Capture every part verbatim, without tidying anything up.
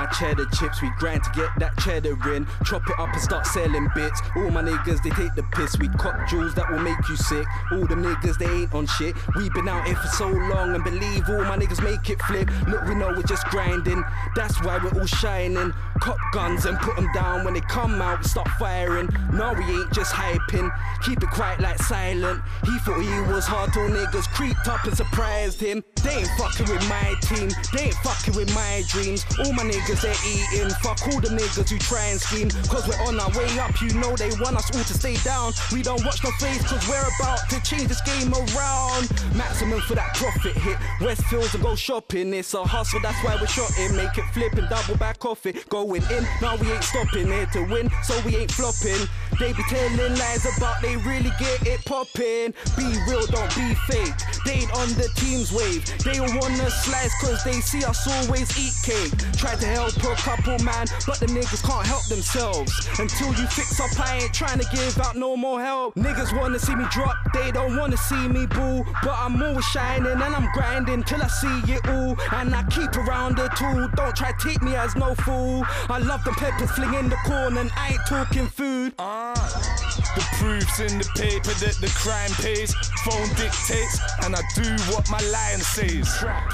cheddar chips, we grind to get that cheddar in. Chop it up and start selling bits. All my niggas, they take the piss. We cop jewels that will make you sick. All the niggas, they ain't on shit. We been out here for so long and believe all my niggas make it flip. Look, we know we're just grinding. That's why we're all shining. Cop guns and put them down. When they come out, we start firing. No, we ain't just hyping. Keep it quiet like silent. He thought he was hard till niggas creeped up and surprised him. They ain't fucking with my team. They ain't fucking with my dreams. All my niggas, they're eating. Fuck all the niggas who try and scream. Cause we're on our way up. You know they want us all to stay down. We don't watch no face cause we're about to change this game around. Maximum for that profit hit. Westfields and go shopping. It's a hustle, that's why we're shotting. Make it flip and double back off it. Going in, now we ain't stopping. Here to win, so we ain't flopping. They be telling lies about they really get it popping. Be real, don't be fake. They ain't on the team's wave. They don't wanna slice cause they see us always eat cake. Tried to help a couple man, but the niggas can't help themselves. Until you fix up, I ain't trying to give out no more help. Niggas wanna see me drop, they don't wanna see me boo. But I'm always shining and I'm grinding till I see it all. And I keep around the tool, don't try to take me as no fool. I love them peppers fling in the corn and I ain't talking food. uh, The proof's in the paper that the crime pays. Phone dictates and I do what my lion says.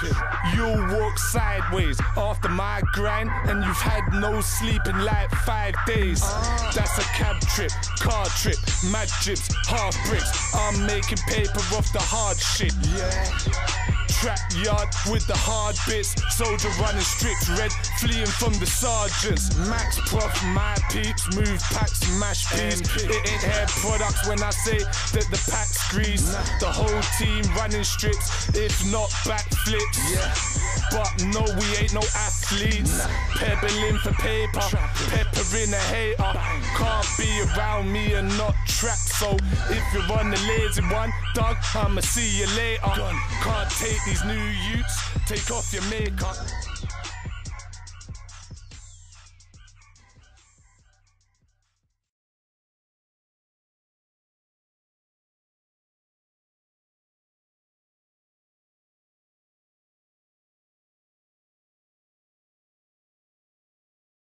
You'll walk sideways after my grind and you've had no sleep in like five days. That's a cab trip, car trip, mad jibs, half bricks. I'm making paper off the hard shit. Yeah. Trap yard with the hard bits. Soldier running strips, red fleeing from the sergeants. Max prof, my peeps, move packs, mash peas. It ain't hair products when I say that the pack's grease. The whole team running strips, if not backflips. But no, we ain't no athletes. Pebbling for paper, peppering a hater. Can't be around me and not trap. So if you're on the lazy one, dog, I'ma see you later. Can't take these new youths, take off your makeup.